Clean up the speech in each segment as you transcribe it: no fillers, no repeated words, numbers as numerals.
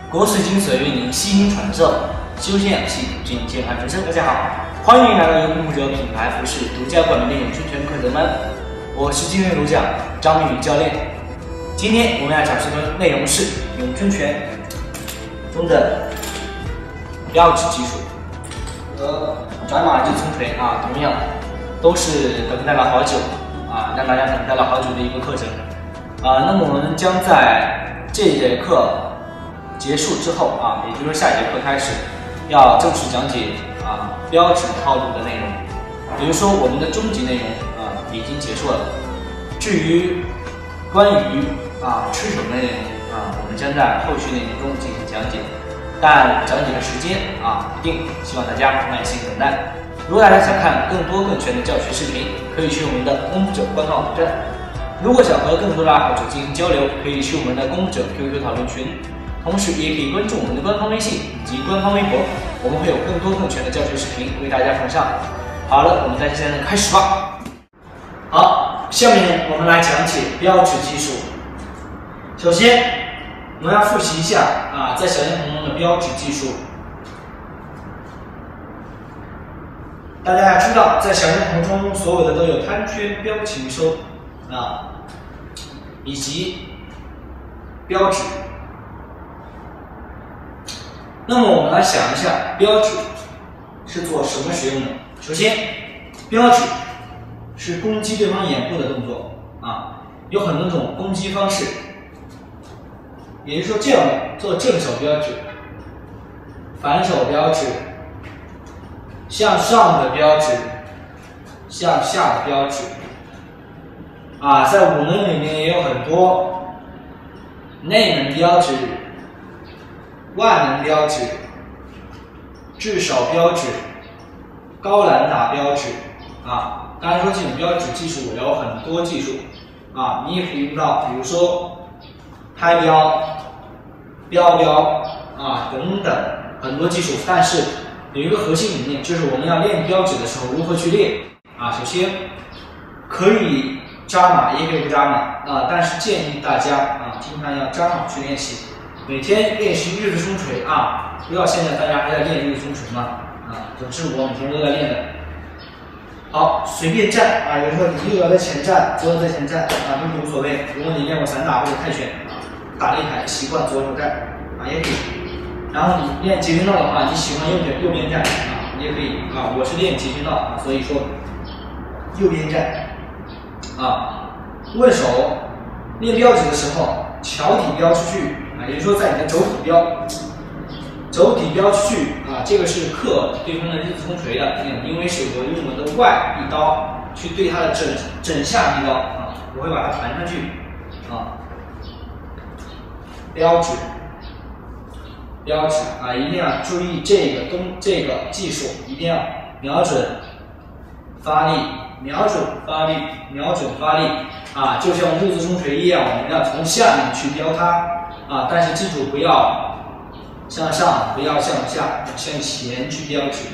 国粹精髓为您悉心传授，修身养性，助你健康人生。大家好，欢迎来到由牧者品牌服饰独家冠名的咏春拳课程班，我是今日主讲张明宇教练。今天我们要讲述的内容是咏春拳中的标指技术和转马日冲锤同样都是等待了好久让大家等待了好久的一个课程那么我们将在这节课结束之后也就是说下节课开始要正式讲解标指套路的内容，比如说我们的终极内容已经结束了。至于关于吃手的内容我们将在后续内容中进行讲解，但讲解的时间不定，希望大家耐心等待。如果大家想看更多更全的教学视频，可以去我们的功夫者官方网站。如果想和更多的爱好者进行交流，可以去我们的功夫者 QQ 讨论群，同时也可以关注我们的官方微信以及官方微博，我们会有更多更全的教学视频为大家奉上。好了，我们在现在开始吧。好，下面我们来讲解标指技术。首先我们要复习一下在小剑红中的标指技术。大家要知道，在小剑红中所有的都有摊圈、标擒收以及标指。那么我们来想一下，标指是做什么使用的？首先，标指是攻击对方眼部的动作有很多种攻击方式。也就是说，这样做正手标指、反手标指、向上的标指、向下的标指在武能里面也有很多内能标指、外能标指、至手标指、高篮打标指刚才说这种标指技术有很多技术你也可以用到，比如说拍标、标等等很多技术，但是有一个核心理念，就是我们要练标指的时候如何去练首先可以扎马，也可以不扎马但是建议大家经常要扎马去练习，每天练习日子冲锤不要现在大家还在练日子冲锤嘛总之我每天都在练的。好，随便站有时候你右脚在前站，左脚在前站都无所谓。如果你练过散打或者泰拳打擂台习惯左手站也可以。然后你练截拳道的话，你喜欢右边站也可以我是练截拳道所以说右边站握手练标指的时候，桥底标出去也就是说在你的肘底标出去这个是克对方的日子冲锤的，因为是我用我的外臂刀去对他的枕下臂刀我会把它弹上去标指一定要注意这个技术，一定要瞄准发力，瞄准发力，瞄准发力就像日子冲锤一样，我们要从下面去标它但是记住不要向上，不要向下，向前去标指。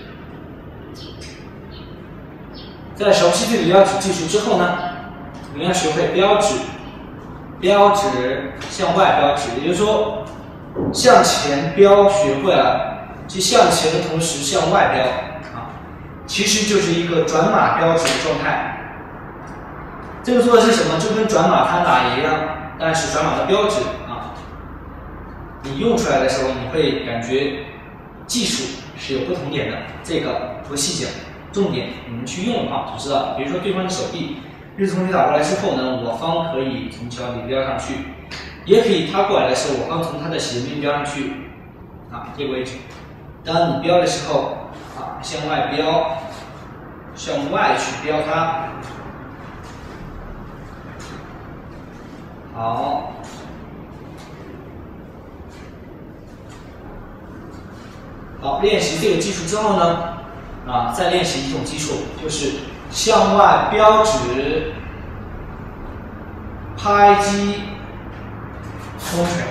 在熟悉这个标指技术之后呢，我们要学会标指向外标指，也就是说向前标学会了，去向前的同时向外标其实就是一个转马标指的状态。这个做的是什么？就跟转马摊打一样，但是转马的标指你用出来的时候，你会感觉技术是有不同点的，这个不细讲，重点你们去用的话就知道。比如说对方的手臂日子冲锤打过来之后呢，我方可以从桥底标上去，也可以他过来的时候，我方从他的斜面标上去这个位置。当你标的时候向外标，向外去标它。好，练习这个技术之后呢再练习一种技术，就是向外标指拍击冲锤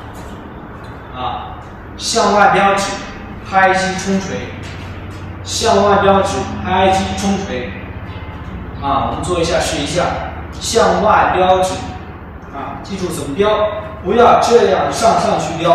向外标指拍击冲锤，向外标指拍击冲锤我们做一下试一下，向外标指记住怎么标，不要这样上去标，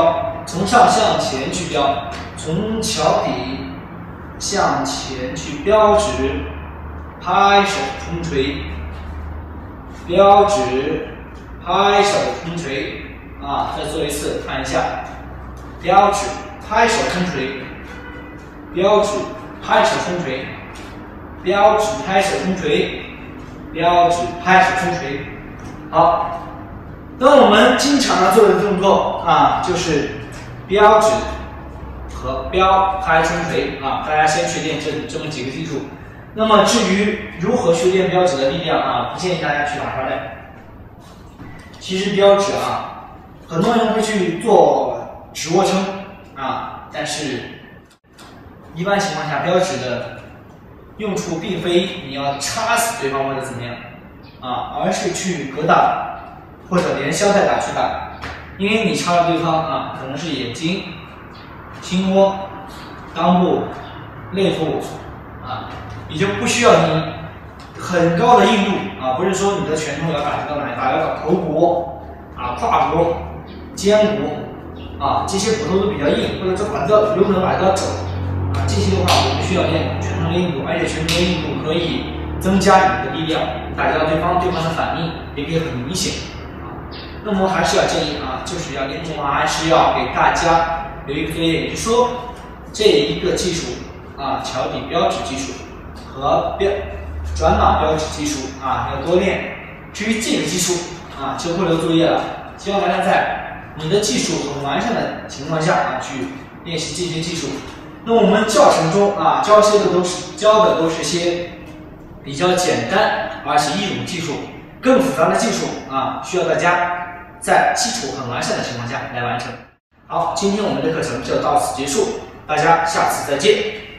从上向前去标，从桥底向前去标直，拍手冲锤，标直，拍手冲锤。再做一次，看一下，标直，拍手冲锤，标直，拍手冲锤，标直，拍手冲锤，标直，拍手冲锤。好，那我们经常做的动作就是标指和标拍冲锤大家先去练这么几个技术。那么至于如何去练标指的力量不建议大家去打出来。其实标指很多人会去做直卧撑但是一般情况下，标指的用处并非你要插死对方或者怎么样而是去格挡或者连削带打去打。因为你插了对方可能是眼睛、心窝、裆部、肋部你就不需要你很高的硬度不是说你的拳头要打到哪里，打到头骨胯骨、肩骨这些骨头都比较硬，或者这把刀有可能把刀肘这些的话我们需要练拳头的硬度，而且拳头的硬度可以增加你的力量，打到对方的反应也可以很明显那么还是要建议就是要练还是要给大家留一个作业，也就是说这一个技术桥底标指技术和转马标指技术要多练。至于这个技术就不留作业了，希望大家在你的技术很完善的情况下去练习这些技术。那我们教程中教的都是些比较简单而且易懂的技术，更复杂的技术需要大家在基础很完善的情况下来完成。好，今天我们的课程就到此结束，大家下次再见。